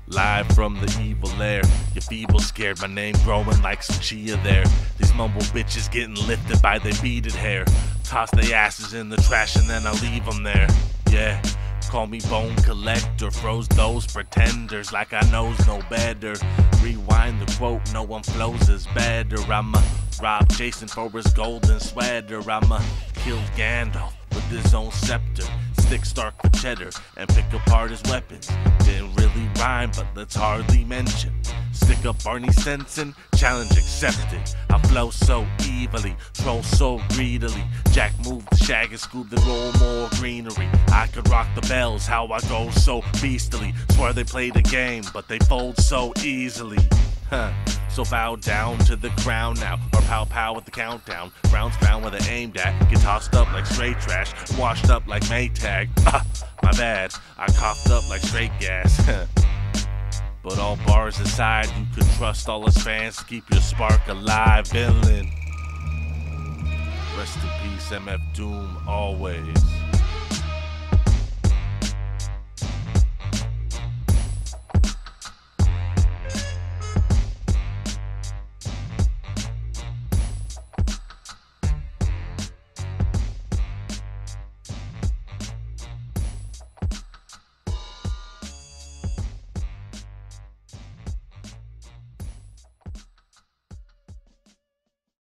Live from the evil air, your feeble scared, my name growing like some chia there. These mumble bitches getting lifted by their beaded hair. Toss their asses in the trash and then I leave them there. Yeah, call me bone collector, froze those pretenders like I knows no better. Rewind the quote, no one flows as better. I'ma rob Jason for his golden sweater. I'ma kill Gandalf with his own scepter, stick Stark for cheddar, and pick apart his weapons. Didn't really rhyme, but let's hardly mention. Stick up Barney Stinson, challenge accepted. I flow so evilly, troll so greedily. Jack moved the shag and scoop the roll more greenery. I could rock the bells, how I go so beastly. Swear they play the game, but they fold so easily. So bow down to the crown now, or pow pow with the countdown. Rounds found where they aimed at, get tossed up like straight trash, washed up like Maytag. My bad, I coughed up like straight gas. But all bars aside, you can trust all his fans to keep your spark alive, villain. Rest in peace, MF Doom, always.